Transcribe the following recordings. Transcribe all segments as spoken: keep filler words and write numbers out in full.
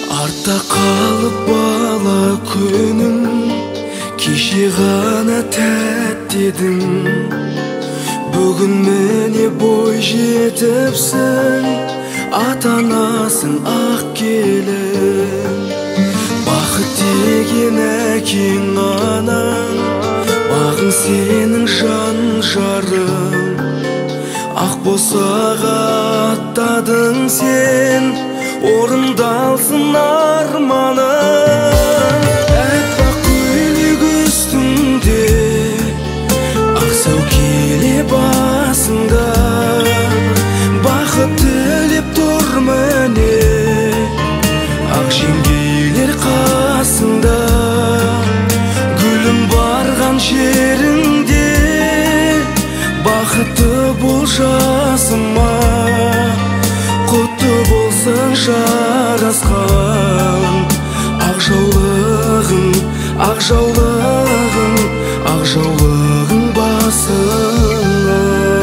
Артта қалып бала күнім, кеше ғана тәттедің. Бүгін міне бой жетіпсің, ата-анасың ақ келін. Бақыт деген әкең анаң, бағың сенің жан жарың. Ақ босаға аттадың сен, орындалсын арманың. Әппақ көйлек үстіңде, ақ сәукеле басыңда, бақыт тілеп тұр міне, ақ жеңгейлер қасыңда. Гүлім барған жеріңде, бақытты бол жасыма, құтты болсын жарасқан. Ақ жаулығың, ақ жаулығың, ақ жаулығың басыңа.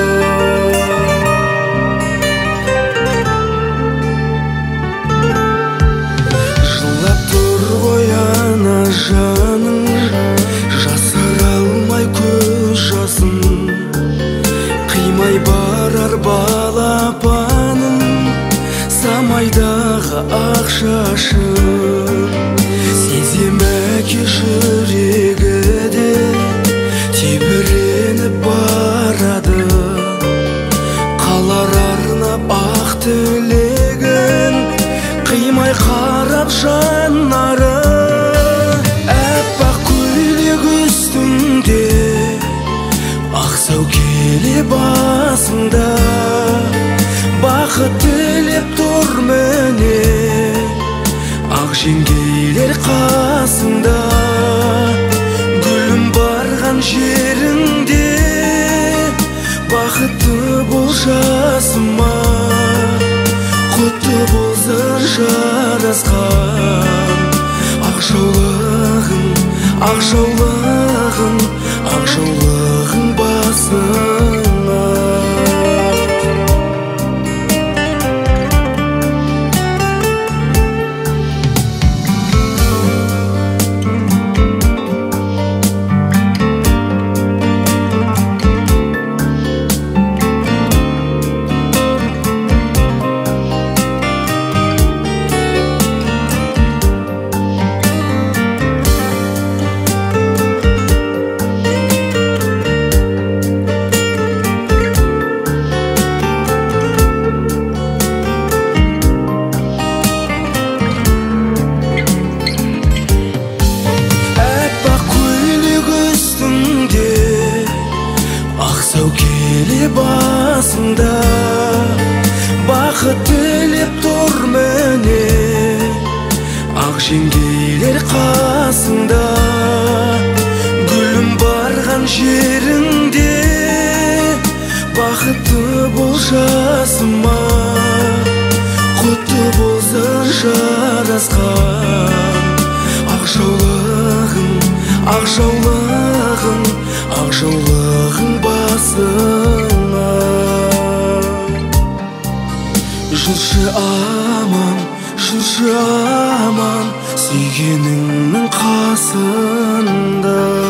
Жылап тұр ғой ана жаның, жасыра алмай көз жасын. Қимай барар балапаным, самайдағы ақ шашын. Сезем әке жүрегі де тебіреніп барады, қалар арнап ақ тілегін, қимай қарап жанары. Әппақ көйлек үстіңде, ақ сәукеле басыңда, бақыт тілеп тұр міне, ақ жеңгейлер қасыңда. Гүлім барған жеріңде, бақытты бол жасыма, құтты болсын жарасқан. Ақ жаулығың, ақ жаулығың, ақ жаулығың басыңа. Сәукеле басыңда, бақыт тілеп тұр міне, ақ жеңгейлер қасыңда. Гүлім барған жеріңде, бақытты бол жасыма, құтты болсын жарасқан. Ақ жаулығың, ақ жаулығың, ақ жаулығың басыңа. Жүрші аман, жүрші аман, сүйгеніңнің қасында.